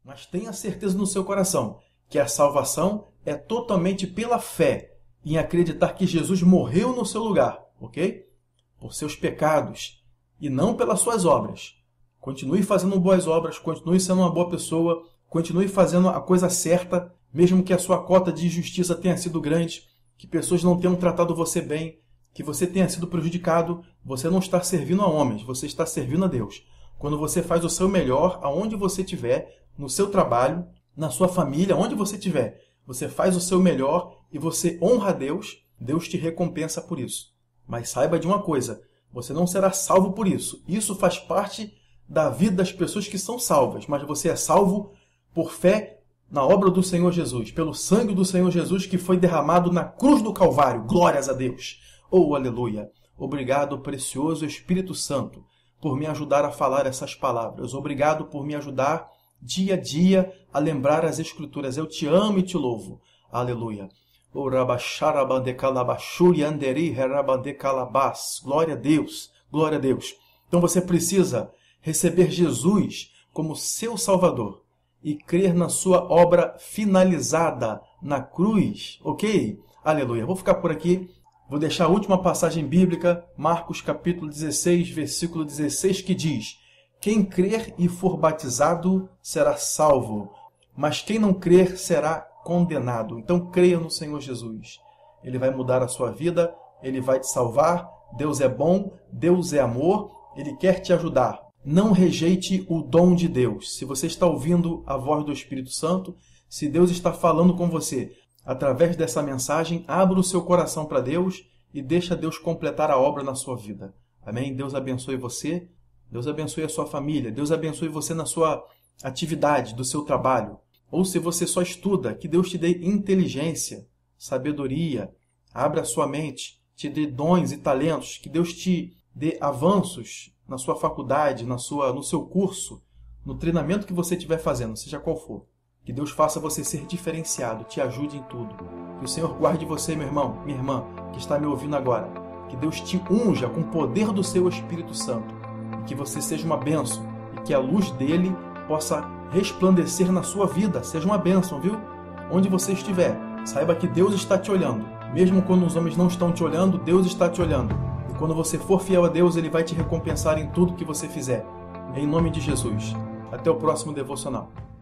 Mas tenha certeza no seu coração que a salvação é totalmente pela fé, em acreditar que Jesus morreu no seu lugar, ok? Por seus pecados e não pelas suas obras. Continue fazendo boas obras, continue sendo uma boa pessoa, continue fazendo a coisa certa, mesmo que a sua cota de injustiça tenha sido grande, que pessoas não tenham tratado você bem, que você tenha sido prejudicado. Você não está servindo a homens, você está servindo a Deus. Quando você faz o seu melhor, aonde você estiver, no seu trabalho, na sua família, onde você estiver, você faz o seu melhor e você honra a Deus, Deus te recompensa por isso. Mas saiba de uma coisa, você não será salvo por isso. Isso faz parte da vida das pessoas que são salvas, mas você é salvo por fé na obra do Senhor Jesus, pelo sangue do Senhor Jesus que foi derramado na cruz do Calvário. Glórias a Deus! Oh, aleluia! Obrigado, precioso Espírito Santo, por me ajudar a falar essas palavras. Obrigado por me ajudar dia a dia a lembrar as Escrituras. Eu te amo e te louvo. Aleluia. Glória a Deus. Glória a Deus. Então você precisa receber Jesus como seu Salvador e crer na sua obra finalizada na cruz. Ok? Aleluia. Vou ficar por aqui. Vou deixar a última passagem bíblica, Marcos capítulo 16, versículo 16, que diz: quem crer e for batizado será salvo, mas quem não crer será condenado. Então creia no Senhor Jesus. Ele vai mudar a sua vida, Ele vai te salvar. Deus é bom, Deus é amor, Ele quer te ajudar. Não rejeite o dom de Deus. Se você está ouvindo a voz do Espírito Santo, se Deus está falando com você através dessa mensagem, abra o seu coração para Deus e deixa Deus completar a obra na sua vida. Amém? Deus abençoe você. Deus abençoe a sua família. Deus abençoe você na sua atividade, do seu trabalho. Ou se você só estuda, que Deus te dê inteligência, sabedoria, abra a sua mente, te dê dons e talentos, que Deus te dê avanços na sua faculdade, no seu curso, no treinamento que você estiver fazendo, seja qual for. Que Deus faça você ser diferenciado, te ajude em tudo. Que o Senhor guarde você, meu irmão, minha irmã, que está me ouvindo agora. Que Deus te unja com o poder do seu Espírito Santo. Que você seja uma bênção e que a luz dele possa resplandecer na sua vida. Seja uma bênção, viu? Onde você estiver, saiba que Deus está te olhando. Mesmo quando os homens não estão te olhando, Deus está te olhando. E quando você for fiel a Deus, Ele vai te recompensar em tudo que você fizer. Em nome de Jesus. Até o próximo devocional.